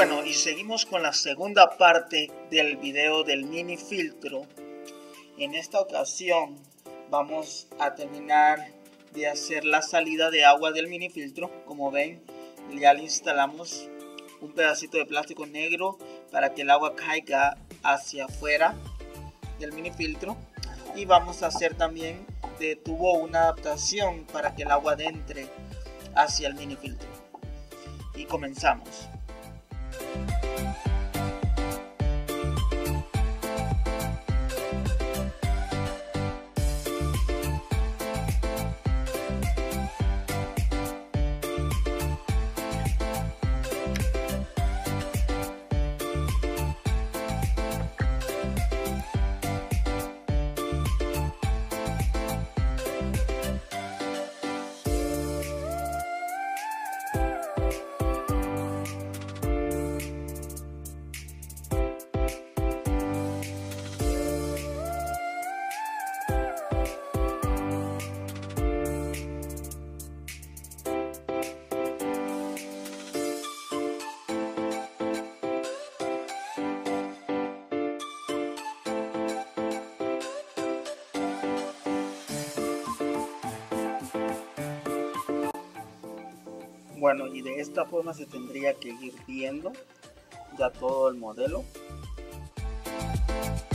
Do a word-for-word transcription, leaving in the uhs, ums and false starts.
Bueno, y seguimos con la segunda parte del video del mini filtro. En esta ocasión vamos a terminar de hacer la salida de agua del mini filtro. Como ven, ya le instalamos un pedacito de plástico negro para que el agua caiga hacia afuera del mini filtro, y vamos a hacer también de tubo una adaptación para que el agua entre hacia el mini filtro. Y comenzamos. Bueno, y de esta forma se tendría que ir viendo ya todo el modelo.